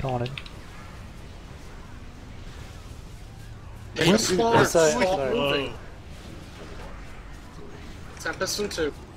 taunted. Hey, What's that? stop Sorry. moving. Tempest in 2.